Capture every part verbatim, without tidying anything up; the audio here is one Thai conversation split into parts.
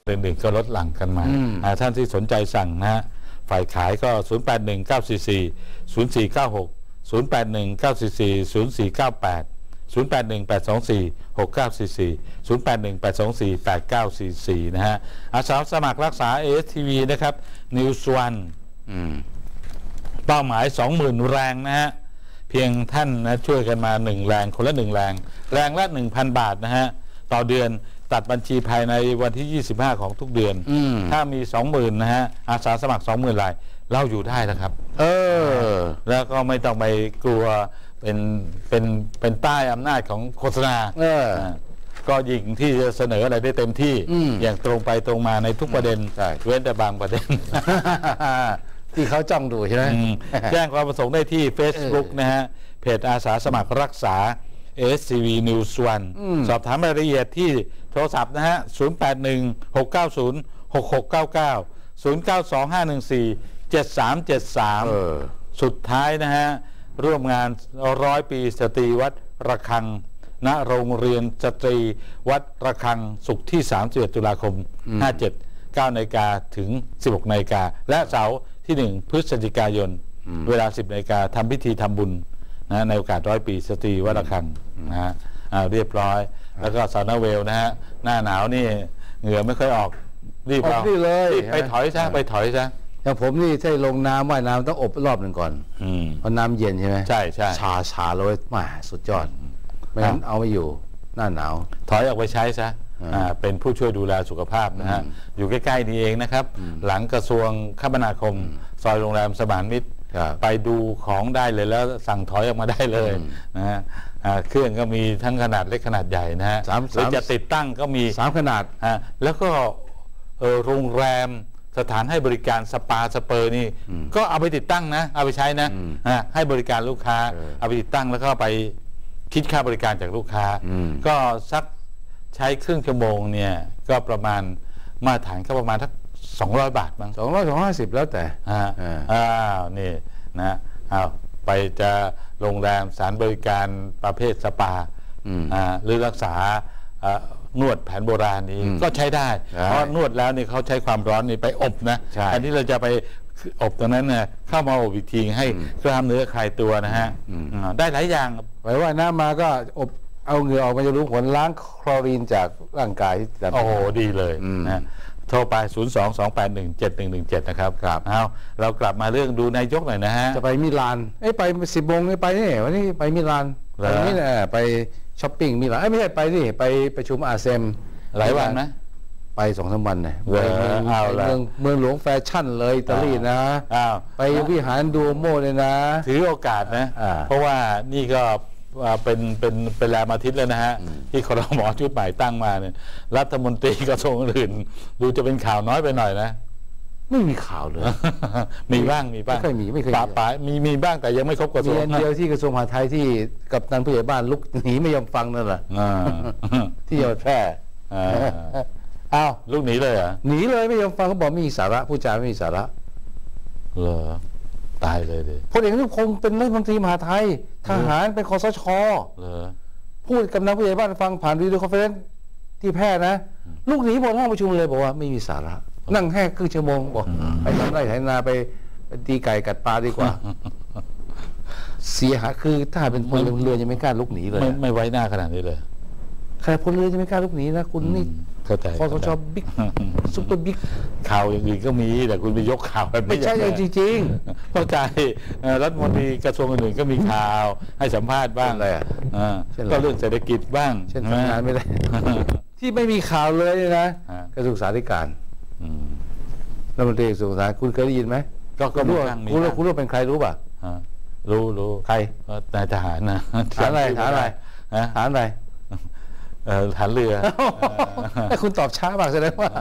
อื่นๆก็ลดหลั่งกันมาท่านที่สนใจสั่งนะฮะฝ่ายขายก็ศูนย์ แปด หนึ่ง เก้า สี่ สี่ ศูนย์ สี่ เก้า หก ศูนย์ แปด หนึ่ง เก้า สี่ สี่ ศูนย์ สี่ เก้า แปด ศูนย์ แปด หนึ่ง แปด สอง สี่ หก เก้า สี่ สี่ ศูนย์ แปด หนึ่ง แปด สอง สี่ แปด เก้า สี่ สี่นะฮะอาสาสมัครรักษา เอ เอส ที วี นะครับ News One เป้าหมาย สองหมื่น แรงนะฮะเพียงท่านนะช่วยกันมาหนึ่งแรงคนละหนึ่งแรงแรงละ หนึ่งพัน บาทนะฮะต่อเดือนตัดบัญชีภายในวันที่ยี่สิบห้าของทุกเดือนถ้ามี สองหมื่น นะฮะอาสาสมัคร สองหมื่น รายเราอยู่ได้แล้วครับเออแล้วก็ไม่ต้องไปกลัวเป็นเป็นเป็นใต้อำนาจของโฆษณาเออก็ยิงที่จะเสนออะไรได้เต็มที่อย่างตรงไปตรงมาในทุกประเด็นเว้นแต่บางประเด็นที่เขาจ้องดูใช่ไหมแจ้งความประสงค์ได้ที่ Facebook นะฮะเพจอาสาสมัครรักษา เอ เอส ที วี News One สอบถามรายละเอียดที่โทรศัพท์นะฮะศูนย์ แปด หนึ่ง หก เก้า ศูนย์ หก หก เก้า เก้า ศูนย์ เก้า สอง ห้า หนึ่ง สี่ เจ็ด สาม เจ็ด สามสุดท้ายนะฮะร่วมงานร้อยปีสตรีวัดระฆังณโรงเรียนสตรีวัดระฆังศุกร์ที่สามสิบเอ็ดตุลาคมห้าสิบเจ็ด เก้า นาฬิกาถึงสิบหก นาฬิกาและเสาร์ที่หนึ่งพฤศจิกายนเวลาสิบนาฬิกาทำพิธีทำบุญนะในโอกาสร้อยปีสตรีวัดระฆังนะฮะเรียบร้อยแล้วก็ซาวนาเวลนะฮะหน้าหนาวนี่เหงื่อไม่ค่อยออกรีบเอาไปถอยซะไปถอยซะอย่างผมนี่ถ้าลงน้ำว่ายน้ำต้องอบรอบหนึ่งก่อนเพราะน้ำเย็นใช่ไหมใช่ใช่ชาชาเลยมาสุดยอดไม่งั้นเอาไม่อยู่หน้าหนาวถอยออกไปใช้ซะเป็นผู้ช่วยดูแลสุขภาพนะฮะอยู่ใกล้ๆนี่เองนะครับหลังกระทรวงคมนาคมซอยโรงแรมสมานมิตรไปดูของได้เลยแล้วสั่งถอยออกมาได้เลยนะฮะเครื่องก็มีทั้งขนาดเล็กขนาดใหญ่นะฮะหรือจะติดตั้งก็มีสามขนาดแล้วก็โรงแรมสถานให้บริการสปาสเปอร์นี่ก็เอาไปติดตั้งนะเอาไปใช้นะให้บริการลูกค้าเอาไปติดตั้งแล้วก็ไปคิดค่าบริการจากลูกค้าก็สักใช้ครึ่งชั่วโมงเนี่ยก็ประมาณมาตรฐานก็ประมาณทักสองร้อยบาทบ้างสองร้อยสองห้าสิบแล้วแต่อ่าอ้าวนี่นะอ้าวไปจะโรงแรมสถานบริการประเภทสปาอ่าหรือรักษานวดแผนโบราณนี้ก็ใช้ได้เพราะนวดแล้วนี่เขาใช้ความร้อนนี่ไปอบนะอันนี้เราจะไปอบตรงนั้นเนี่ยเข้ามาอบอีกทีให้กล้ามเนื้อคลายตัวนะฮะได้หลายอย่างไว้ว่าน้ำมาก็อบเอาเหงื่อออกมาจะรู้ผลล้างคลอรีนจากร่างกายโอ้โหดีเลยนะโทรไป ศูนย์ สอง สอง แปด หนึ่ง เจ็ด หนึ่ง หนึ่ง เจ็ด นะครับครับเอาเรากลับมาเรื่องดูนายกหน่อยนะฮะจะไปมิลานเอ้ไปสิบโมงไปนี่วันนี้ไปมิลานวันนี้เนี่ยไปช้อปปิ้งมิลานไม่ใช่ไปนี่ไปประชุมอาเซมหลายวันนะไปสองสามวันเนี่ยเมืองเมืองหลวงแฟชั่นเลยอิตาลีนะไปวิหารดูโมเลยนะถือโอกาสนะเพราะว่านี่ก็เป็นเป็นเป็นแรมอาทิตย์แล้วนะฮะที่ครม.ชุดใหม่ตั้งมาเนี่ยรัฐมนตรีกระทรวงอื่นดูจะเป็นข่าวน้อยไปหน่อยนะไม่มีข่าวเลยมีบ้างมีบ้างไม่เคยมีไม่เคยป่าป่ามีมีบ้างแต่ยังไม่ครบกระทรวงเดียวที่กระทรวงมหาดไทยที่กับตันผู้ใหญ่บ้านลุกหนีไม่ยอมฟังนั่นแหละที่จังหวัดแพร่อ้าวลูกหนีเลยอ่ะหนีเลยไม่ยอมฟังเขาบอกไม่มีสาระผู้จาไม่มีสาระเหรอตายเลยดิพลเอกอนุพงศ์เป็นรัฐมนตรีมหาดไทยทหารเป็นคสช.พูดกับนายผู้ใหญ่บ้านฟังผ่านวิดีโอคอนเฟอเรนซ์ที่แพร่นะลูกหนีหมดห้องประชุมเลยบอกว่าไม่มีสาระนั่งแค่ครึ่งชั่วโมงบอกไปทำไร่ไถนาไปตีไก่กัดปลาดีกว่าเสียหายคือถ้าเป็นพลเรือจะไม่กล้าลุกหนีเลยไม่ไว้หน้าขนาดนี้เลยใครพลเรือจะไม่กล้าลุกหนีนะคุณนี่คอสช.บิ๊กซุปเปอร์บิ๊กข่าวอย่างอื่นก็มีแต่คุณไปยกข่าวไม่ใช่จริงจริงเข้าใจรัฐมนตรีกระทรวงอื่นก็มีข่าวให้สัมภาษณ์บ้างก็เรื่องเศรษฐกิจบ้างเช่นทำงานไม่ได้ที่ไม่มีข่าวเลยนะกระทรวงศึกษาธิการรัฐมนตรีกระทรวงศึกษาคุณเคยได้ยินไหมก็ก็รู้คุณรู้คุณรู้เป็นใครรู้ป่ะรู้รู้ใครนายทหารนะฐานอะไรฐานอะไรฐานอะไรฐานเรือแต่คุณตอบช้ามากแสดงว่า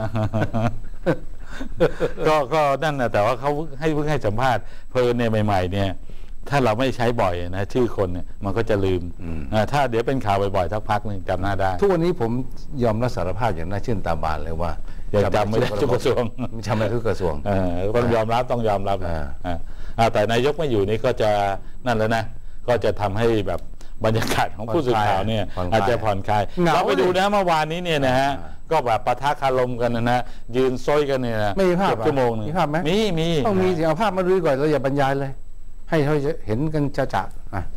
ก็ก็นั่นนะแต่ว่าเขาให้เพิ่งให้สัมภาษณ์เพลินเนี่ยใหม่ๆเนี่ยถ้าเราไม่ใช้บ่อยนะชื่อคนเนี่ยมันก็จะลืมถ้าเดี๋ยวเป็นข่าวบ่อยๆสักพักหนึ่งจำหน้าได้ทุกวันนี้ผมยอมรับสารภาพอย่างน่าชื่นตาบานเลยว่ายังจำไม่ได้ทุกกระทรวงจำไม่ได้ทุกกระทรวงต้องยอมรับต้องยอมรับแต่นายกไม่อยู่นี่ก็จะนั่นแล้วนะก็จะทำให้แบบบรรยากาศของผู้สื่อข่าวเนี่ยอาจจะผ่อนคลายเราไปดูนะเมื่อวานนี้เนี่ยนะฮะก็แบบปะทะคารมกันนะนะยืนซอยกันเนี่ยนะไม่มีภาพชั่วโมงนึงมีภาพไหมมีมีต้องมีสิเอาภาพมาดูก่อนเราอย่าบรรยายเลย ให้เขาเห็นกันจะๆอ่ะ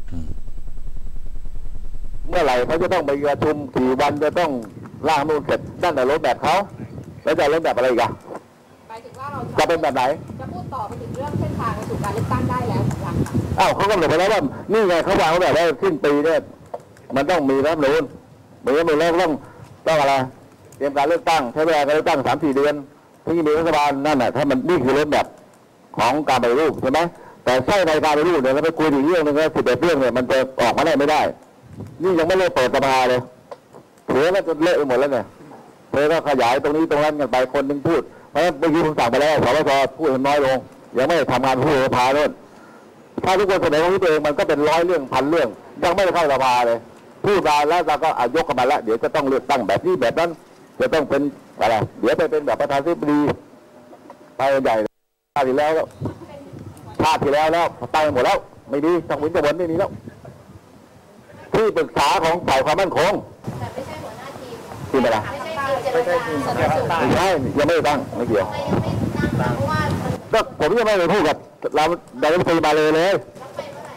เมื่อไหร่เขาจะต้องไปประชุมกี่วันจะต้องร่างนู่นเสร็จนั่นแต่รถแบบเขาแล้วจะรถแบบอะไรอีกอะหมายถึงว่าเราจะเป็นแบบไหนจะพูดต่อไปถึงเรื่องเส้นทางไปสู่การเลือกตั้งได้แล้วหรือยังคะอ้าวเขากำหนดไปแล้วว่านี่ไงเขาวางไว้แบบว่าสิ้นปีเนี่ยมันต้องมีรัฐธรรมนูญมีรัฐธรรมนูญแล้วต้องต้องอะไรเตรียมการเลือกตั้งใช้เวลาการเลือกตั้งสามสี่เดือนถึงจะมีรัฐบาลนั่นแหละถ้ามันนี่คือรถแบบของการปฏิรูปใช่ไหมแต่ใช่ในการปฏิรูปเนี่ยเราไปคุยอีกเรื่องหนึงนะสิบเอ็ดเรื่องเนี่ยมันจะออกมาได้ไม่ได้ นี่ยังไม่ได้เปิดสภาเลยเถือก็จะเละไปหมดแล้วเนี่ยเธอก็ขยายตรงนี้ตรงนั้นกันไปคนหนึ่งพูดเพราะฉะนั้นเมื่อกี้ผมสั่งไปแล้วสวชพูดให้น้อยลงยังไม่ได้ทำงานพูดสภาด้วยถ้าทุกคนเสนอของตัวเองมันก็เป็นร้อยเรื่องพันเรื่องยังไม่ได้เข้าสภาเลยพูดมาแล้วเราก็อายกกันมาแล้วเดี๋ยวจะต้องเลือกตั้งแบบนี้แบบนั้นจะต้องเป็นอะไรเดี๋ยวไปเป็นแบบประธานาธิบดีไปใหญ่ชาติที่แล้วแล้วชาติที่แล้วแล้วไปหมดแล้วไม่ดีต้องวินจะวนไม่มีแล้วที่ปรึกษาของฝ่ายความมั่นคงแต่ไม่ใช่หัวหน้าทีมทีมอะไรไม่ใช่ทีมเจรจาสันติสุขไม่ใช่ยังไม่ได้ตั้งไม่เกี่ยวไม่ยังไม่ตั้งเพราะว่ามันก็ผมยังไม่ได้พูดกับเรานายกรัฐมนตรีมาเลยเลยต้องไปเมื่อไหร่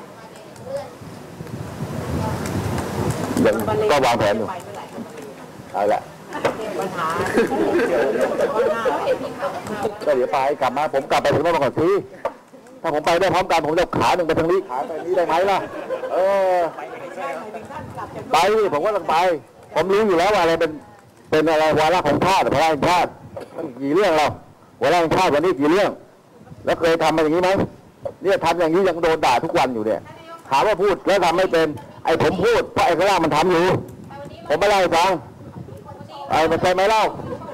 มาเนี่ยเลื่อนยังก็วางแผนอยู่เอาละปัญหาวันหน้าเห็นที่ข่าวก็เดี๋ยวไปกลับมาผมกลับไปถึงบ้านก่อนสิถ้าผมไปได้พร้อมกันผมจะขาหนึ่งไปทางนี้ขาไปนี้ได้ไหมล่ะเออไปดิผมก็ต้องไปผมรู้อยู่แล้วว่าอะไรเป็นเป็นอะไรวาระของชาติวาระแห่งชาติมันกี่เรื่องเราวาระแห่งชาติวันนี้กี่เรื่อง แล้วเคยทำมาอย่างนี้ไหมเนี่ยทำอย่างนี้ยังโดนด่าทุกวันอยู่เนี่ยถามว่าพูดแล้วทำไม่เป็นไอ้ผมพูดเพราะไอ้ข้างล่างมันทำอยู่ผมไม่เล่าให้ฟังไอ้มันใช่ไหมเล่า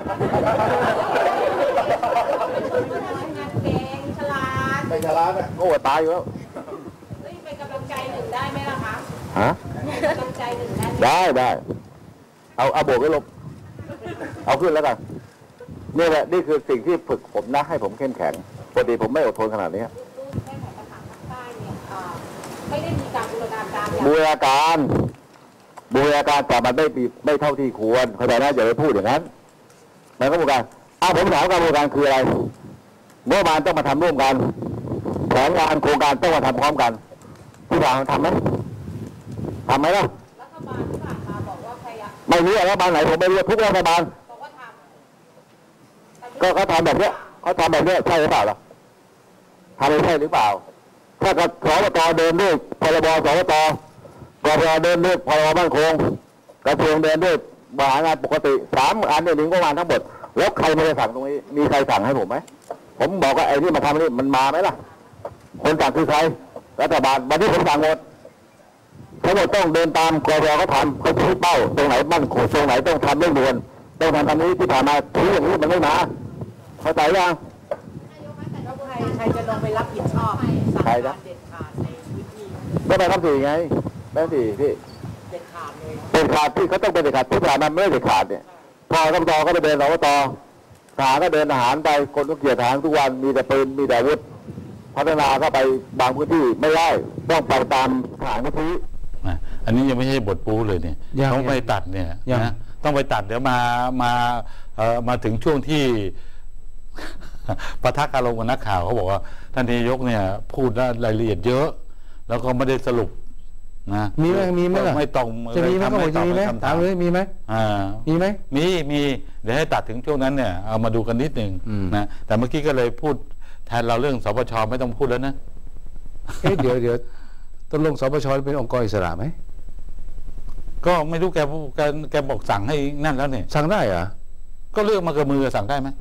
เก่งฉลาดไปชาลาเนี่ยโง่ตายอยู่แล้วเฮ้ยเป็นกำลังใจหนึ่งได้ไหมล่ะคะฮะกำลังใจหนึ่งได้ไหมได้ได้เอาเอาโบกไว้ลบเอาขึ้นแล้วกันนี่แหละนี่คือสิ่งที่ฝึกผมนะให้ผมเข้มแข็งปกติผมไม่อดทนขนาดนี้รูปแก้ไขปัญหาภาคใต้เนี่ยเอ่อไม่ได้มีการบูรณาการอย่างบูรณาการบูรณาการแต่มันไม่ไม่เท่าที่ควรเข้าใจนะอย่าไปพูดอย่างนั้นมันก็บูรณาการอ้าวผมถามการบูรณาการคืออะไรเมื่อวานต้องมาทำร่วมกันแผนงานโครงการต้องมาทำพร้อมกันที่ผ่านมาทำไหมทำไหมล่ะรัฐบาลที่ผ่านมาบอกว่าพยายามไม่รู้รัฐบาลไหนผมไม่รู้ทุกรัฐบาลบอกว่าทำก็เขาทำแบบเนี้ยเขาทำแบบเนี้ยใช่หรือเปล่าล่ะทำไม่ใช่หรือเปล่า ถ้ากับสวตเดินด้วยพรบสวตกพเดินด้วยพรบมั่นคงกระทรวงเดินด้วยบริหารงานปกติสามอันเนี่ยหนึ่งก็มาทั้งหมดแล้วใครไม่ได้สั่งตรงนี้มีใครสั่งให้ผมไหมผมบอกว่าไอ้นี่มาทำนี่มันมาไหมล่ะ คนสั่งคือใครรัฐบาลวันนี้ผมสั่งหมดทั้งหมดต้องเดินตามกพเขาทำเขาชี้เป้าตรงไหนมั่นคงตรงไหนต้องทำเร่งด่วนต้องทำตามนี้ที่ผ่านมาทีอย่างนี้มันไม่มาเข้าใจยังใครจะลงไปรับผิดชอบสั่งใครกานะรเด็ดขาดในพื้นที่ก็ไปทำสี่ไงแม่สี่พี่เด็ดขาดเลยเป็นขาดที่เขาต้องเป็นเด็ดขาดที่ผ่านมาไม่ได้เด็ดขาดเนี่ยพอตำรวจก็ไปเดินสวตทหารก็เดินทหารไปคนก็เกลียดทหารทุกวันมีแต่ปืนมีแต่อาวุธพัฒนาเข้าไปบางพื้นที่ไม่ได้ต้องไปตามทหารพื้นที่นะอันนี้ยังไม่ใช่บทปูเลยเนี่ยยังต้องไปตัดเนี่ยยังนะต้องไปตัดเดี๋ยวมามาเอ่อมาถึงช่วงที่ ปะทะคารมกับนักข่าวเขาบอกว่าท่านนายกเนี่ย พูดรายละเอียดเยอะ แล้วก็ไม่ได้สรุปนะมีไหมมีไหมล่ะไม่ตรงจะมีไหมเขาบอกจะมีไหมคำถามเลยมีไหมอ่ามีไหมมีมีเดี๋ยวให้ตัดถึงช่วงนั้นเนี่ยเอามาดูกันนิดหนึ่งอืมนะแต่เมื่อกี้ก็เลยพูดแทนเราเรื่องสปชไม่ต้องพูดแล้วนะเอ๊ะเดี๋ยวเดี๋ยวตกลงสปชเป็นองค์กรอิสระไหมก็ไม่รู้แกพูดแกแกบอกสั่งให้นั่นแล้วเนี่ยสั่งได้เหรอก็เลือกมากับมือสั่งได้ไหม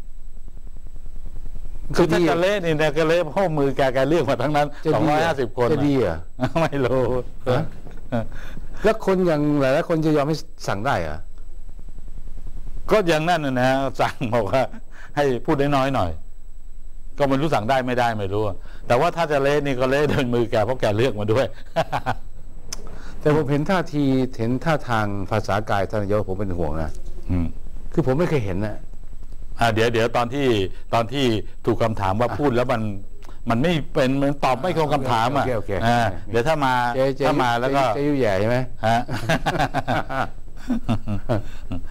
คือถ้าแกเละนี่เนี่ยแกเละเพราะมือแกแกเลือกมาทั้งนั้นจะสองดีร้อยเหรห้าสิบคนจะดีเหรอไม่รู้ฮะ แล้วคนอย่างหลายๆคนจะยอมให้สั่งได้เหรอก็อย่างนั้นนะนะสั่งบอกว่า ให้พูดน้อยๆหน่อย ก็ไม่รู้สั่งได้ไม่ได้ไม่รู้อะแต่ว่าถ้าจะเละนี่ก็เละโดยมือแกเพราะแกเลือกมาด้วยแต่ผมเห็นท่าทีเห็นท่าทางภาษากายท่านนายกผมเป็นห่วงนะอืมคือผมไม่เคยเห็นนะอ่าเดี๋ยวเดี๋ยวตอนที่ตอนที่ถูกคำถามว่าพูดแล้วมัน มันไม่เป็นมันตอบไม่ตรงคำถามอ่ะโอเคโอเคอ่าเดี๋ยวถ้ามาเจ๊เจ๊ถ้ามาแล้วก็เจ๊ยุ่ยแย่ใช่ไหมฮะ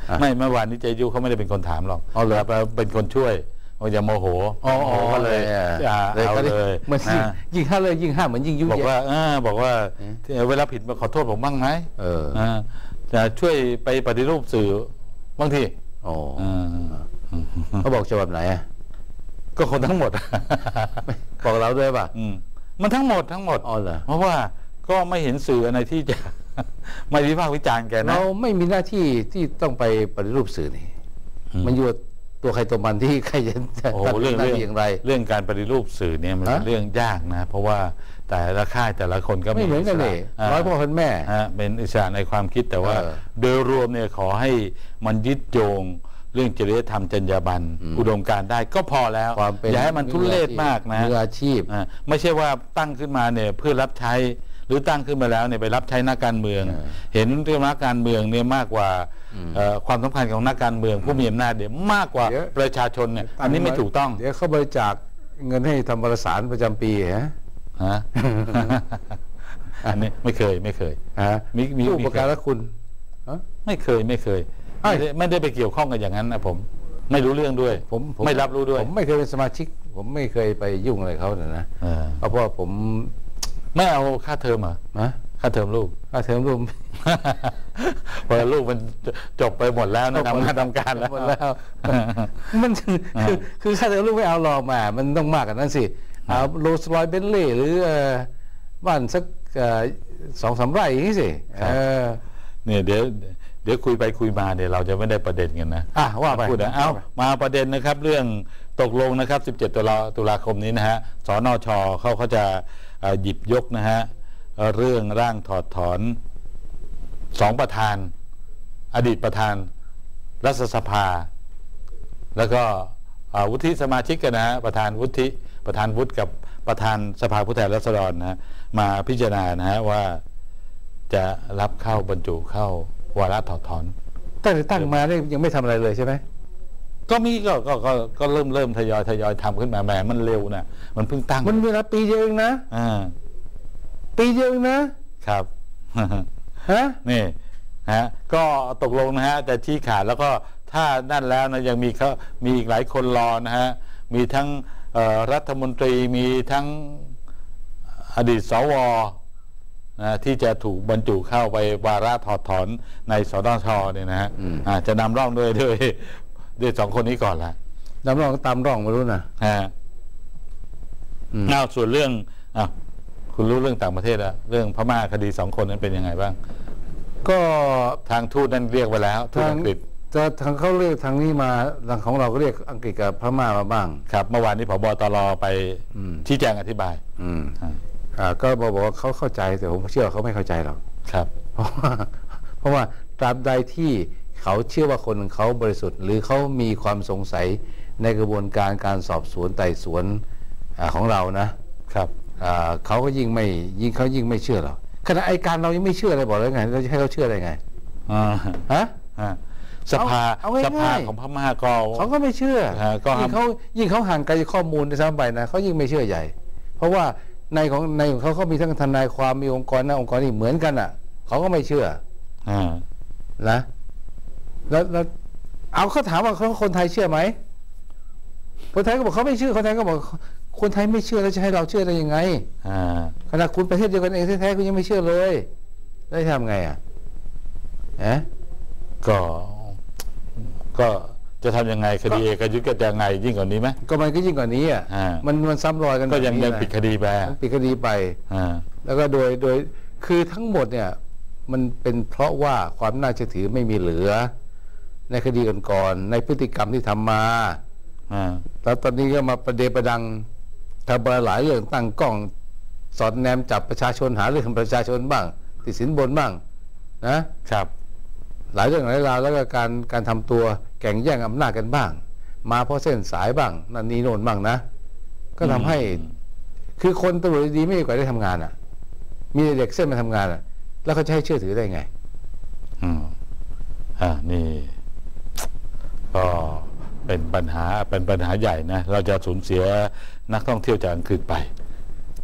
ไม่เมื่อวานนี้เจยุเขาไม่ได้เป็นคนถามหรอกอ๋อเหรอแต่เป็นคนช่วยว่าอย่าโมโหอ๋อโมโหก็เลยอ่าอ่าเอาเลยเหมือนยิ่งนะยิ่งห้าเลยยิ่งห้าเหมือนยิ่งยุ่งบอกแย่ว่าเออบอกว่าเวลาผิดมาขอโทษผมบ้างไหมเอออ่าจะช่วยไปปฏิรูปสื่อบางทีอ๋ออ่าเขาบอกฉบับไหนอ่ะก็คนทั้งหมดบอกเราด้วยป่ะอืมมันทั้งหมดทั้งหมดอ๋อเหรอเพราะว่าก็ไม่เห็นสื่ออะไรที่จะ ไม่วิพากษ์วิจารณ์แกนะเราไม่มีหน้าที่ที่ต้องไปปฏิรูปสื่อนี่อืมมันอยู่ตัวใครตัวมันที่ใครจะโอ้โหทำเรื่องหน้าเรื่องที่อย่างไรเรื่องการปฏิรูปสื่อเนี่ยมันเป็นฮะเรื่องยากนะ เพราะว่าแต่ละค่ายแต่ละคนก็ไม่เหมือนกันเลยาร้อยพ่อพันแม่ฮะเป็นอิสระในความคิดแต่ว่าเออโดยรวมเนี่ยขอให้มันยึดโยงเรื่องจริยธรรมจรรยาบรรณอืมอุดมการณ์ได้ก็พอแล้วความเป็นอย่าให้มันทุเรศมากนะมืออาชีพอ่าไม่ใช่ว่าตั้งขึ้นมาเนี่ยเพื่อรับใช้หรือตั้งขึ้นมาแล้วเนี่ยไปรับใช้นักการเมืองเออเห็นเรื่องนักการเมืองเนี่ยมากกว่าอืมเอ่อความสำคัญของนักการเมือง ผู้มีอำนาจเนี่ยมากกว่าเดี๋ยวประชาชนเนี่ยอันนี้ไม่ถูกต้องเดี๋ยวเขาบริจาคเงินให้ทำวารสารประจำปีฮะฮะ อันนี้ไม่เคยไม่เคยฮะมีมีผู้มีประการคุณฮะไม่เคยไม่เคยเอ้ไม่ยได้ไม่ได้ไปเกี่ยวข้องกับอย่างนั้นนะผมไม่รู้เรื่องด้วยผมผมไม่รับรู้ด้วยผมไม่เคยเป็นสมาชิก ผมไม่เคยไปยุ่งอะไรเขาเนี่ยนะเออเพราะว่าผมไม่เอาค่าเทอมเหรอนะค่าเทอมลูกค่าเทอมรวมพอลูกมันจบไปหมดแล้วนะทำงานทำการแล้วหมดแล้ว มันคือคือคือค่าเทอมลูกไม่เอาหรอกมา มันต้องมากกว่านั้นสิเอาโรลส์รอยซ์เบนเล่หรือเอ่อบ้านสักเอ่อสองสามไร่อย่างนี้สิเออเนี่ยเดี๋ยวเดี๋ยวคุยไปคุยมาเนี่ยเราจะไม่ได้ประเด็นกันนะอ่ะว่าไปพูดนะเอามาประเด็นนะครับ เรื่องตกลงนะครับสิบเจ็ดตุลาตุลาคมนี้นะฮะสนชเขาเขาจะเอ่อหยิบยกนะฮะเอ่อเรื่องร่างถอดถอนสองประธาน อดีตประธานรัฐสภา แล้วก็เอ่อวุฒิสมาชิกกันนะฮะประธานวุฒิประธานวุฒิกับประธานสภาผู้แทนราษฎรนะฮะมาพิจารณานะฮะว่าจะรับเข้าบรรจุเข้าวาระถอดถอนตั้งแต่ตั้งมาเนี่ยยังไม่ทำอะไรเลยใช่ไหมก็มีก็ก็ก็ก็เริ่มเริ่มทยอยทยอยทำขึ้นมาแหมมันเร็วนะมันเพิ่งตั้งมันเวลาปีเดียวเองนะอ่าปีเดียวเองนะครับ ฮะนี่ฮะก็ตกลงนะฮะจะชี้ขาดแล้วก็ถ้านั่นแล้วนะยังมีเขามีอีกหลายคนรอนะฮะมีทั้งเอ่อรัฐมนตรีมีทั้งอดีตสวนะที่จะถูกบรรจุเข้าไปวาระถอดถอนในสนชเนี่ยนะฮะอ่าจะนำร่องด้วยด้วยด้วยสองคนนี้ก่อนละดำร่องก็ตามร่องไม่รู้นะฮะอืมอ้าวส่วนเรื่องอ้าวคุณรู้เรื่องต่างประเทศอะเรื่องพม่าคดีสองคนนั้นเป็นยังไงบ้างก็ทางทูตนั้นเรียกไปแล้วทูตทางอังกฤษจะทางเขาเรียกทางนี้มาทางของเราก็เรียกอังกฤษกับพม่ามาบ้างครับเมื่อวานนี้ผบตรไปอืมชี้แจงอธิบายอืมอ่าอ่าก็บอกบอกว่าเขาเข้าใจแต่ผมเชื่อว่าเขาไม่เข้าใจหรอกครับเพราะว่าเพราะว่าตราบใดที่เขาเชื่อว่าคนของเขาบริสุทธิ์ หรือเขามีความสงสัยในกระบวนการการสอบสวนไต่สวนอาของเรานะครับ อ่าเขาก็ยิ่งไม่ยิ่งเขายิ่งไม่เชื่อหรอกขณะไอการเรายังไม่เชื่อเลยบอกเลยไงเราจะให้เขาเชื่อได้ไงอ่าฮะฮะสภาเอาง่ายๆสภาของพม่าก็เขาก็ไม่เชื่อฮะก็ยิ่งเขายิ่งเขาห่างไกลจากข้อมูลในซ้ำไปนะเขายิ่งไม่เชื่อใหญ่ เพราะว่าในของในของเขาเขามีทั้งทนายความมีองค์กรนะองค์กรนี่เหมือนกันอ่ะเขาก็ไม่เชื่ออ่านะแล้วแล้วเอาเขาถามว่าเขาคนไทยเชื่อไหมคนไทยก็บอกเขาไม่เชื่อคนไทยก็บอกคนไทยไม่เชื่อแล้วจะให้เราเชื่อได้ยังไงอ่าขณะคุณประเทศเดียวกันเองแท้ๆคุณยังไม่เชื่อเลยได้วทำไงอ่ะเอ๊ะก็ก็จะทำยังไงคดีเอกยุทธก็จะไงยิ่งกว่านี้ไหมก็มันก็ยิ่งกว่านี้อ่ะอ่ามันมันซ้ำรอยกันก็ยังแบบนี้ยังนะปิดคดีไปมันปิดคดีไปอ่าแล้วก็โดยโดยคือทั้งหมดเนี่ยมันเป็นเพราะว่าความน่าเชื่อถือไม่มีเหลือ ในคดีก่อนๆในพฤติกรรมที่ทำมาอ่าแล้วตอนนี้ก็มาประเดประดังทำมาหลายเรื่องตั้งกล้องสอดแนมจับประชาชนหาเรื่องประชาชนบ้างติดสินบนบ้างนะครับ หลายเรื่องหลายราวแล้วก็การการทำตัวแข่งแย่งอำนาจกันบ้าง มาเพราะเส้นสายบ้างนั่นนี่โน่นบ้างนะ ก็ทำให้ คือคนตำรวจดีไม่มีใครได้ทำงานอ่ะ มีเด็กเส้นมาทำงานอ่ะ แล้วเขาจะให้เชื่อถือได้ไงอืมอ่านี่ก็เป็นปัญหาเป็นปัญหาใหญ่นะเราจะสูญเสียนักท่องเที่ยวจากอังกฤษไป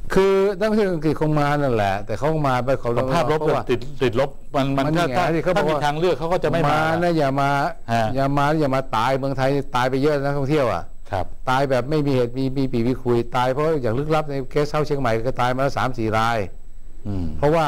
คือนักท่องเที่ยวอังกฤษคงมานั่นแหละแต่เขามาไปเขาภาพลบติดติดลบมันมันถ้าถ้ามีทางเลือกเขาก็จะไม่มานะอย่ามาอย่ามาอย่ามาตายเมืองไทยตายไปเยอะนักท่องเที่ยวอ่ะครับตายแบบไม่มีเหตุมีมีปีมีคุยตายเพราะอย่างลึกลับในเคสเช่าเชียงใหม่ก็ตายมาแล้วสามสี่รายเพราะว่า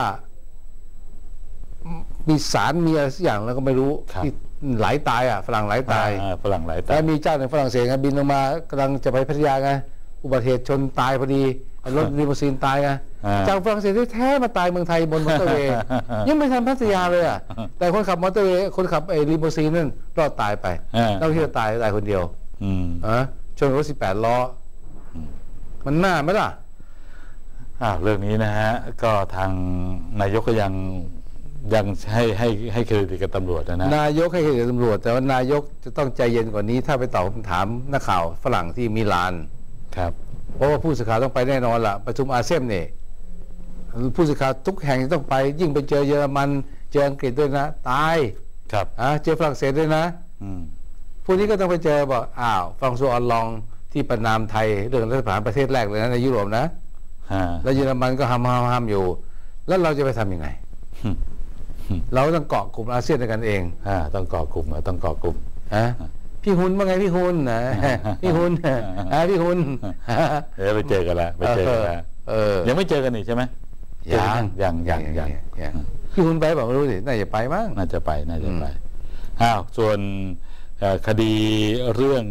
มีสารมีอะไรสักอย่างแล้วก็ไม่รู้ที่ไหลตายอ่ะฝรั่งไหลตายฝรั่งไหลตายแล้วมีเจ้าหนึ่งฝรั่งเศสบินลงมากำลังจะไปพัทยาไงอุบัติเหตุชนตายพอดีรถลิมูซีนตายไงจากฝรั่งเศสที่แท้มาตายเมืองไทยบนมอเตอร์เวย์ยังไม่ทันพัทยาเลยอ่ะแต่คนขับมอเตอร์เวย์คนขับไอ้ลิมูซีนนั่นรอดตายไปนักท่องเที่ยวตายตายคนเดียวอ่ะชนรถสิบแปดล้อมันน่าไหมล่ะอ้าวเรื่องนี้นะฮะก็ทางนายกก็ยังยังให้ให้ให้เครดิตกับตำรวจนะนายกให้เครดิตตำรวจแต่ว่านายกจะต้องใจเย็นกว่านี้ถ้าไปตอบคำถามนักข่าวฝรั่งที่มิลานครับเพราะว่าผู้สื่อข่าวต้องไปแน่นอนล่ะประชุมอาเซียนเนี่ยผู้สื่อข่าวทุกแห่งต้องไปยิ่งไปเจอเยอรมันเจออังกฤษด้วยนะตายครับอ่ะเจอฝรั่งเศสด้วยนะพวกนี้ก็ต้องไปเจอบอกอ้าวฟรองซัวออลลองที่ประนามไทยเรื่องรัฐประหารประเทศแรกเลยนะในยุโรปนะแล้วเยอรมันก็ห้ามห้ามอยู่แล้วเราจะไปทำยังไงเราต้องเกาะกลุ่มอาเซียนด้วยกันเองอ่าต้องเกาะกลุ่มต้องเกาะกลุ่มฮะพี่หุนว่าไงพี่หุนนะพี่หุนอ่าพี่หุนเดี๋ยวไปเจอกันละไปเจอกันละยังไม่เจอกันอีกใช่ไหมยังยังยังยังพี่หุนไปบอกไม่รู้สิน่าจะไปมั้งน่าจะไปน่าจะไปอ้าวส่วนคดีเรื่อง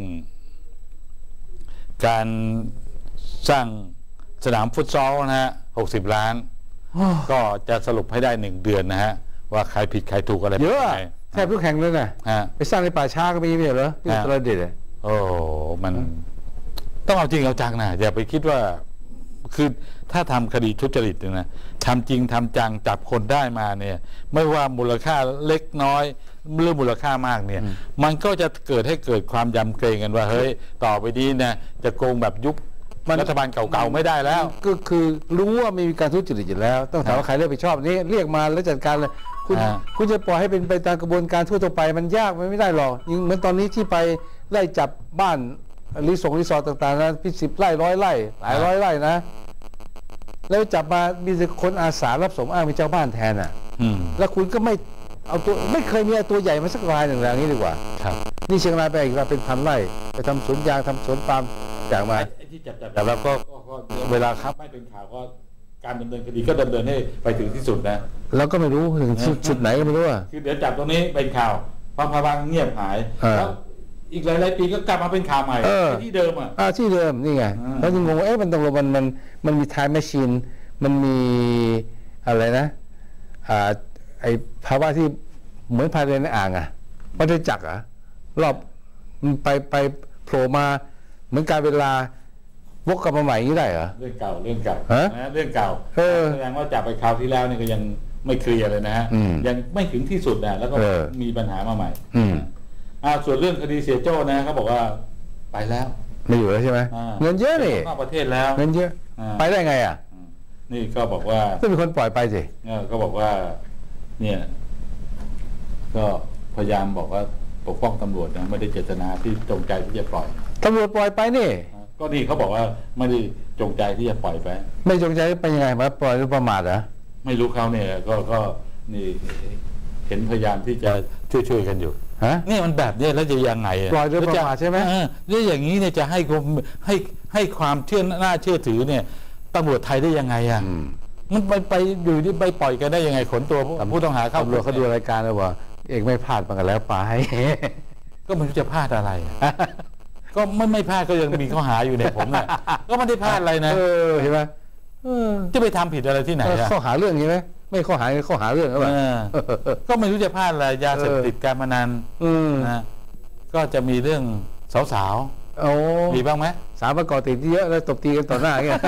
การสร้างสนามฟุตซอลนะฮะหกสิบล้านก็จะสรุปให้ได้หนึ่งเดือนนะฮะว่าใครผิดใครถูกอะไรเยอะแทบทุกแห่งเลยนะไปสร้างในป่าช้าก็มีไม่เหรอที่ตราดิตเลยโอ้มันต้องเอาจริงเอาจังนะอย่าไปคิดว่าคือถ้าทำคดีทุจริตนะทำจริงทำจังจับคนได้มาเนี่ยไม่ว่ามูลค่าเล็กน้อยเรื่องมูลค่ามากเนี่ยมันก็จะเกิดให้เกิดความยำเกรงกันว่าเฮ้ยต่อไปนี้นะจะโกงแบบยุครัฐบาลเก่าๆไม่ได้แล้วก็คือรู้ว่ามีการทุจริตอยู่แล้วต้องถามว่าใครเรียกผิดชอบนี้เรียกมาแล้วจัดการเลยคุณคุณจะปล่อยให้เป็นไปตามกระบวนการทั่วๆไปมันยากมันไม่ได้หรอกยิ่งเหมือนตอนนี้ที่ไปไล่จับบ้านรีสอร์ทรีสอร์ทต่างๆนะพิสิบไร่ร้อยไร่หลายร้อยไร่นะแล้วจับมามีคนอาสารับสมอ้างเป็นเจ้าบ้านแทนอ่ะแล้วคุณก็ไม่เอาตัวไม่เคยมีตัวใหญ่มาสักรายหนึ่งอย่างนี้ดีกว่าครับนี่เชียงรายไปอีกว่าเป็นพันไร่ไปทำสวนยางทำสวนปาล์มจากมาที่จับจับแต่แล้วก็เวลาครับไม่เป็นข่าวก็การดำเนินคดีก็ดำเนินให้ไปถึงที่สุดนะแล้วก็ไม่รู้ถึงจุดไหนก็ไม่รู้อ่ะคือเดี๋ยวจับตรงนี้เป็นข่าวพอพาบางเงียบหายแล้วอีกหลายๆปีก็กลับมาเป็นข่าวใหม่ที่เดิมอ่ะที่เดิมนี่ไงแล้วจึงงงว่าเอ๊ะมันตรงมันมันมันมีไทม์แมชชีนมันมีอะไรนะอ่าไอภาวะที่เหมือนภายในอ่างอ่ะวัฏจักรอ่ะรอบมันไปไปโผล่มาเหมือนการเวลาวกกลับมาใหม่นี้ได้เหรอเรื่องเก่าเรื่องเก่านะเรื่องเก่าแสดงว่าจับไปคราวที่แล้วนี่ก็ยังไม่เคลียร์เลยนะฮะยังไม่ถึงที่สุดนะแล้วก็มีปัญหามาใหม่อ่าส่วนเรื่องคดีเสียโจ้นะเขาบอกว่าไปแล้วไม่อยู่แล้วใช่ไหมเงินเยอะนี่นอกประเทศแล้วเงินเยอะไปได้ไงอ่ะนี่ก็บอกว่าต้องมีคนปล่อยไปสิก็บอกว่าเนี่ยก็พยายามบอกว่าปกป้องตำรวจนะไม่ได้เจตนาที่จงใจที่จะปล่อยตำรวจปล่อยไปนี่ก็นี่เขาบอกว่าไม่ได้จงใจที่จะปล่อยไปไม่จงใจไปยังไงมาปล่อยหรือประมาทเหรอไม่รู้เขาเนี่ยก็ก็นี่เห็นพยายามที่จะช่วยช่วยกันอยู่ฮะนี่มันแบบนี้แล้วจะยังไงปล่อยหรือประมาทใช่ไหมแล้วอย่างนี้เนี่ยจะให้ให้ให้ความเชื่อน่าเชื่อถือเนี่ยตำรวจไทยได้ยังไงอ่ะมันไปไปอยู่ที่ไปปล่อยกันได้ยังไงขนตัวผู้ต้องหาเข้าตำรวจเขาดูรายการแล้วว่าเอกไม่พลาดมากันแล้วไปก็ไม่รู้จะพลาดอะไรก็ไม่ไม่พลาดก็ยังมีข้อหาอยู่เนี่ยผมเนี่ยก็ไม่ได้พลาดอะไรนะเห็นไหมจะไปทำผิดอะไรที่ไหนข้อหาเรื่องนี้ไหมไม่ข้อหาข้อหาเรื่องอะไรก็ไม่รู้จะพลาดอะไรยาเสพติดการพนันนะก็จะมีเรื่องสาวๆโอ้มีบ้างไหมสาวประกอบติดเยอะแล้วตบตีกันต่อหน้าเงี้ย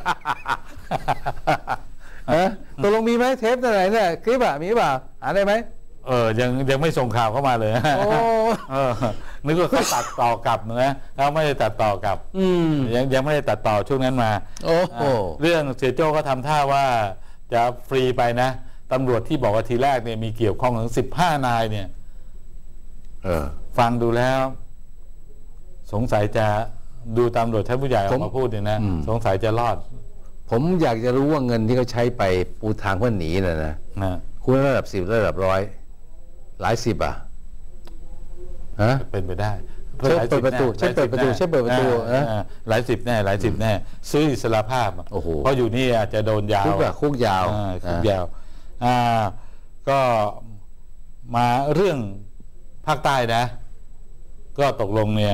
ตกลงมีไหมเทปไหนเนี่ยคลิปอะมีเปล่าหาได้ไหมเออยังยังไม่ส่งข่าวเข้ามาเลยโอ้นึกว่าเขาตัดต่อกลับนะเขาไม่ได้ตัดต่อกลับยังยังไม่ได้ตัดต่อช่วงนั้นมาโอ้เรื่องเสียโจ้ก็ทำท่าว่าจะฟรีไปนะตำรวจที่บอกว่าทีแรกเนี่ยมีเกี่ยวข้องถึงสิบห้านายเนี่ยเออฟังดูแล้วสงสัยจะดูตำรวจชั้นผู้ใหญ่ออกมาพูดเนี่ยนะสงสัยจะรอดผมอยากจะรู้ว่าเงินที่เขาใช้ไปปูทางเพื่อหนีน่ะนะนะคุณระดับสิบระดับร้อยหลายสิบอ่ะฮะเป็นไปได้ใช่เปิดประตูใช่เปิดประตูใช่เปิดประตูนะอ่าหลายสิบแน่หลายสิบแน่ซื้ออิสรภาพโอ้โหเพราะอยู่นี่อาจจะโดนยาวคุกอะคุกยาวอ่าคุกอ่ะยาวอ่าก็มาเรื่องภาคใต้นะ ก็ตกลงเนี่ย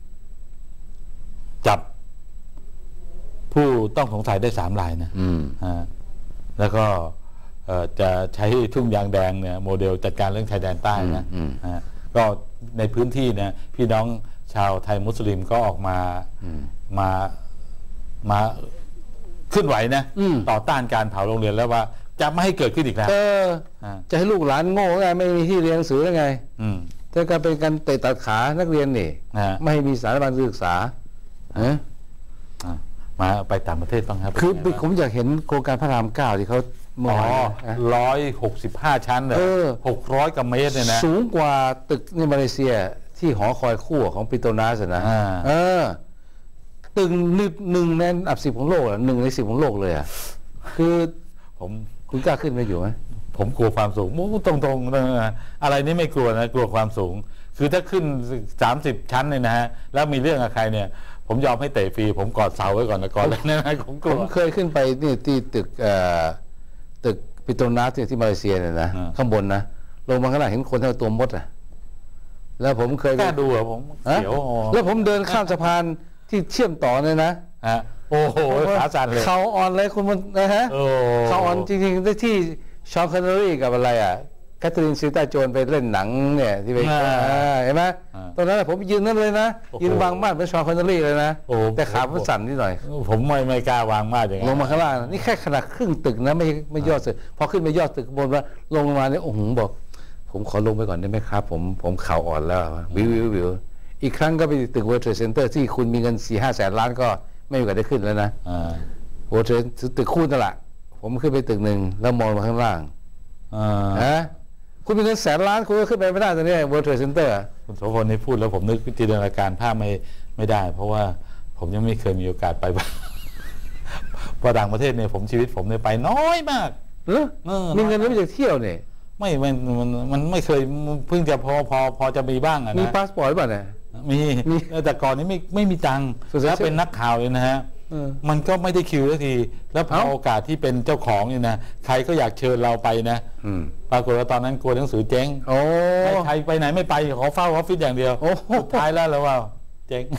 จับผู้ต้องสงสัยได้สามรายนะอืมอ่าแล้วก็เอ่อจะใช้ทุ่งยางแดงเนี่ยโมเดลจัดการเรื่องชายแดนใต้นะอืมอ่าก็ในพื้นที่เนี่ยพี่น้องชาวไทยมุสลิมก็ออกมามามาขึ้นไหวนะอืมต่อต้านการเผาโรงเรียนแล้วว่าจะไม่ให้เกิดขึ้นอีกแล้วเอออ่าจะให้ลูกหลานโง่ไงไม่มีที่เรียนหนังสือได้ไงอืมถ้าการเป็นการเตะตัดขานักเรียนนี่นะฮะไม่ให้มีสถาบันศึกษาฮะอ่ามาไปต่างประเทศบ้างครับคือเป็นไงผมอยากเห็นโครงการพระรามเก้าที่เขาเมื่ออ๋อวานนะร้อยหกสิบห้าชั้นเลยเออหกร้อยกว่าเมตรเนี่ยนะสูงกว่าตึกในมาเลเซียที่หอคอยคู่ของปิโตรนาสนะอ่าเออตึกหนึ่งหนึ่งในอันดับสิบของโลกอะหนึ่งในสิบของโลกเลยอ่ะคือผมคุณกล้าขึ้นไปอยู่ไหมผมกลัวความสูงมูตรงๆนะอะไรนี่ไม่กลัวนะกลัวความสูง คือถ้าขึ้นสามสิบชั้นเนี่ยนะฮะแล้วมีเรื่องกับใครเนี่ย ผมยอมให้เตะฟรีผมกอดเสาไว้ก่อนนะก่อนเลยนะผมกผลัมวเคยขึ้นไปนี่ที่ตึกเอ่อตึกปิโตรนาสที่ที่มาเลเซียเนี่ยนะอ่าข้างบนนะลงมาข้างล่างเห็นคนเท่าตัวมดอ่ะแล้วผมเคยกล้าดูเหรอผมฮะเสียวอ๋อแล้วผมเดินข้ามสะพานที่เชื่อมต่อเนี่ยนะฮะโอ้โหขาสั่นเลยเขาอ่อนเลยคุณมันนะฮะโอ้เขาอ่อนจริงๆได้ที่ชอนคอนเนอรี่กับอะไรอ่ะแคทเธอรีนซีตาโจนไปเล่นหนังเนี่ยที่ไปอ่าเห็นไหมตอนนั้นผมยืนนั่นเลยนะยืนวางบ้านเป็นชอนคอนเนอรี่เลยนะโอ้แต่ขาผมสั่นนิดหน่อยผมไม่ไม่กล้าวางมากอย่างลนั้งนมาข้างล่างนะนี่แค่ขนาดครึ่งตึกนะไม่ไม่ยอดตึกพอขึ้นไปยอดตึกบนว่าลงมาเนี่ยโอ้โหบอก ผมขอลงไปก่อนได้ไหมครับ ผมผมเข่าอ่อนแล้ววิววิววิวอีกครั้งก็ไปตึก World Trade Center ที่คุณมีเงินสี่ห้าแสนล้านก็ไม่มีโอกาสได้ขึ้นแล้วนะอ่า World Trade ตึกคู่นั่นแหละผมขึ้นไปตึกหนึ่งแล้วมองมาข้างล่างอ่านะคุณมีเงินแสนล้านคุณก็ขึ้นไปไม่ได้ตอนนี้ World Trade Center อะคุณโสพลนี่พูดแล้วผมนึกจินตนาการภาพไม่ไม่ได้ เพราะว่าผมยังไม่เคยมีโอกาสไปบ้าง พอต่างประเทศเนี่ยผมชีวิตผมเนี่ยไปน้อยมากเหรอเออมีเงินแล้วไม่จากเที่ยวเนี่ยไม่มันมันมันไม่เคยเพิ่งจะพอพอพอจะมีบ้างอะมีนะพาสปอร์ตป่ะเนี่ยมีมีแต่ก่อนนี้ไม่ไม่มีตังค์สุดท้ายแล้วเป็นนักข่าวเลยนะฮะเออมันก็ไม่ได้คิวสักที แล้วพอเอ้าโอกาสที่เป็นเจ้าของเนี่ยนะใครก็อยากเชิญเราไปนะอืมปรากฏว่าตอนนั้นกลัวหนังสือเจ๊งโอ้ให้ใครไปไหนไม่ไปขอเฝ้าออฟฟิศอย่างเดียวโอ้สุดท้ายแล้วแล้วว่าเจ๊ง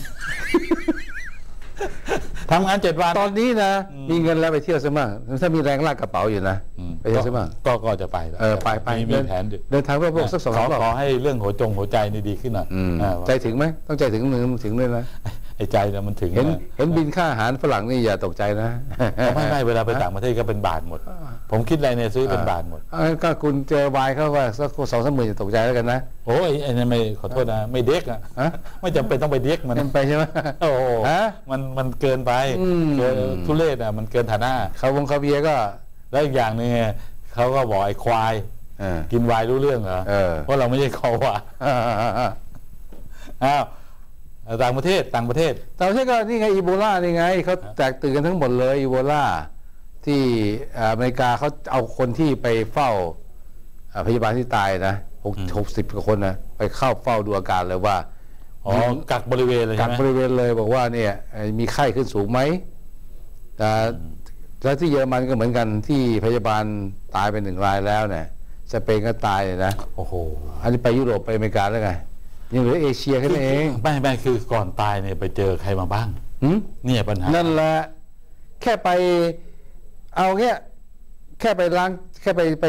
ทำงานเจ็ดวันตอนนี้นะอืมมีเงินแล้วไปเที่ยวซะมั่งถ้ามีแรงลากกระเป๋าอยู่นะอืมไปเที่ยวซะมั่งก็ก็จะไปแล้วเออไปไปมีมีเดินแผนอยู่เดินทางรอบโลกสักสองขอรอบขอให้เรื่องหัวจงหัวใจนี่ดีขึ้นหน่อยอืมอ่าใจถึงไหมต้องใจถึงถึงถึงด้วยนะไอ้ใจเนี่ยมันถึงเห็นนะเห็นบินค่าอาหารฝรั่งนี่อย่าตกใจนะไม่ไม่เวลาไปต่างประเทศก็เป็นบาทหมด ผมคิดอะไรเนี่ยซื้อเป็นบาทหมดเออก็คุณเจอวายเขาว่าสักสองสามหมื่นอย่าตกใจแล้วกันนะโอ้ยไอ้นั่นไม่ขอโทษนะไม่เด็กอ่ะฮะไม่จำเป็นต้องไปเด็กมันมันไปใช่ไหมโอ้โหฮะมันมันเกินไปอืมเกินทุเรศอ่ะมันเกินฐานะเขาวงคาเบียร์ก็แล้วอีกอย่างหนึงเนี่ยเขาก็บอกไอ้ควายเออกินวายรู้เรื่องเหรอเออเพราะเราไม่ใช่คอวายอ่าอ่าอ่าอ่าอ้าวต่างประเทศต่างประเทศแต่ไม่ใช่ก็นี่ไงอีโบลานี่ไงเขาแตกตื่นกันทั้งหมดเลยอีโบลาที่อเมริกาเขาเอาคนที่ไปเฝ้าอ่าพยาบาลที่ตายนะหกอืมหกสิบกว่าคนนะไปเข้าเฝ้าดูอาการเลยว่าอ๋อกักบริเวณเลยกัใช่กไหมบริเวณเลยบอกว่าเนี่ยเอ่อมีไข้ขึ้นสูงไหมแต่แล้วที่เยอรมันก็เหมือนกันที่พยาบาลตายไปหนึ่งรายแล้วเนี่ยสเปนก็ตายเลยนะโอ้โหอันนี้ไปยุโรปไปอเมริกาแล้วไงยังเหลือเอเชียแค่นั้นเองไม่ไม่คือก่อนตายเนี่ยไปเจอใครมาบ้างหืมเนี่ยปัญหานั่นแหละแค่ไปเอาเงี้ยแค่ไปล้างแค่ไปไป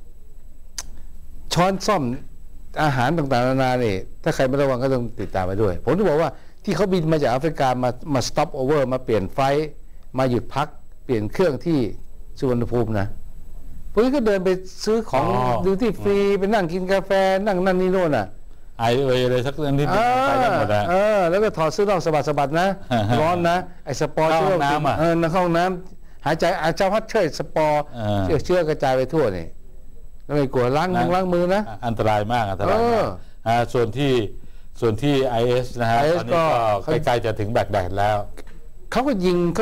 ช้อนซ่อมอาหารต่างๆนานานี่ถ้าใครไม่ระวังก็ต้องติดตามไปด้วย ผมจะบอกว่าที่เขาบินมาจากแอฟริกามามา stop over มาเปลี่ยนไฟล์มาหยุดพักเปลี่ยนเครื่องที่สุวรรณภูมินะพวกนี้ก็เดินไปซื้อของดูที่ฟรีไปนั่งกินกาแฟนั่งนั่นนี่โน่นอ่ะไอเอยอะไรสักนิดนึงไปได้หมดอะเออแล้วก็ถอดเสื้อนอกสะบัดสะบัดนะอ่าฮะร้อนนะไอ้สปอร์เข้าเชื้ห้องน้ำอะเออในห้องน้ำหายใจอาจจะพัดเชื้อสปอร์อ่าเชื้อเชื้อกระจายไปทั่วนี่แล้วไม่กลัวล้างมือล้างมือนะอันตรายมากอันตรายเอมาอกอ่าส่วนที่ส่วนที่ ไอ เอส นะฮะไอเอสตอนนี้ก็ก็ใกล้ๆจะถึงแบกแดดแล้วเขาก็ยิงเขาก็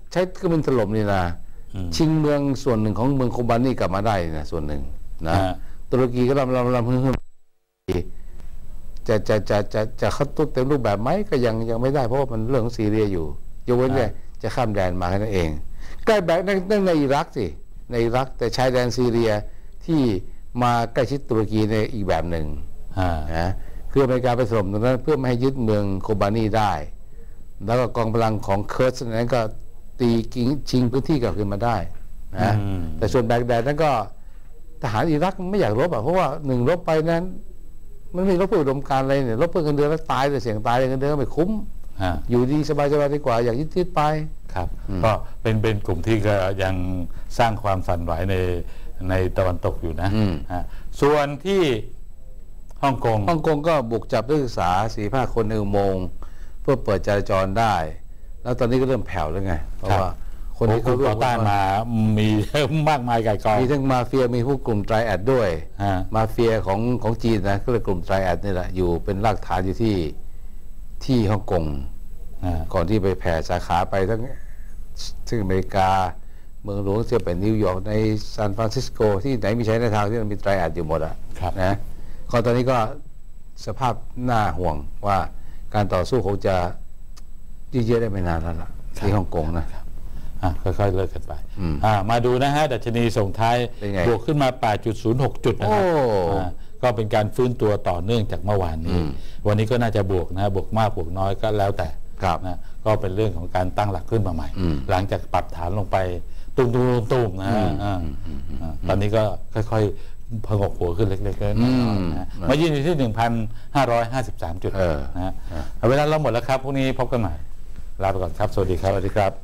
ใช้เครื่องบินถล่มนี่นะชิงเมืองส่วนหนึ่งของเมืองโคบานีกลับมาได้นะส่วนหนึ่งนะตุรกีก็รำรำรำฮึ่มจะจะจะจะจะเข้าตุ้เต็มรูปแบบไหมก็ยังยังไม่ได้เพราะว่ามันเรื่องของซีเรียอยู่ยกเว้นเนี่ยจะข้ามแดนมาแค่นั้นเองใกล้แบบนั่นในอิรักสิในอิรักแต่ชายแดนซีเรียที่มาใกล้ชิดตุรกีในอีกแบบหนึ่งนะคืออเมริกาไปถล่มตรงนั้นเพื่อไม่ให้ยึดเมืองโคบานีได้แล้วก็กองพลังของเคิร์ดนั้นก็ตีกิงชิงพื้นที่กลับคืนมาได้นะแต่ส่วนแบกแดนนั้นก็ทหารอิรักไม่อยากรบอ่ะเพราะว่าหนึ่งรบไปนั้นมันไม่รบเพื่ออุดมการณ์อะไรเนี่ยรบเพื่อเงินเดือนแล้วตายแต่เสี่ยงตายเงินเดือนไม่คุ้มอยู่ดีสบายๆดีกว่าอยากยึดๆไปครับก็เป็นเป็นกลุ่มที่ก็ยังสร้างความสั่นไหวในในตะวันตกอยู่นะส่วนที่ฮ่องกงฮ่องกงก็บุกจับนักศึกษาสี่ห้าคนในอุโมงค์เพื่อเปิดจราจรได้แล้วตอนนี้ก็เริ่มแผ่วแล้วไงเพราะว่าคนที่เขาต่อต้านมามีมากมายไก่กองมีทั้งมาเฟียมีผู้กลุ่มไตรแอดด้วยมาเฟียของของจีนนะก็เลยกลุ่มไตรแอดนี่แหละอยู่เป็นรากฐานอยู่ที่ที่ฮ่องกงก่อนที่ไปแผ่สาขาไปทั้งที่อเมริกาเมืองหลวงจะเป็นนิวยอร์กในซานฟรานซิสโกที่ไหนมีใช้ในทางที่มันมีไตรแอดอยู่หมดอ่ะนะก็ตอนนี้ก็สภาพน่าห่วงว่าการต่อสู้คงจะยืดเยื้อได้ไม่นานแล้วล่ะที่ฮ่องกงนะค่อยๆเลิกกันไปมาดูนะฮะดัชนีส่งท้ายบวกขึ้นมา แปดจุดศูนย์หก จุดนะครับก็เป็นการฟื้นตัวต่อเนื่องจากเมื่อวานนี้วันนี้ก็น่าจะบวกนะบวกมากบวกน้อยก็แล้วแต่นะก็เป็นเรื่องของการตั้งหลักขึ้นมาใหม่หลังจากปรับฐานลงไปตุ้มๆตุ้มนะตอนนี้ก็ค่อยๆพงกหัวขึ้นเล็กๆน้อยๆนะมายืนอยู่ที่ หนึ่งพันห้าร้อยห้าสิบสาม จุดนะฮะเวลาเราหมดแล้วครับพรุ่งนี้พบกันใหม่ลาไปก่อนครับสวัสดีครับสวัสดีครับ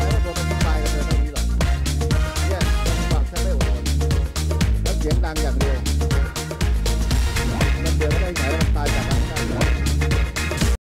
เสียงดังอย่างเดียว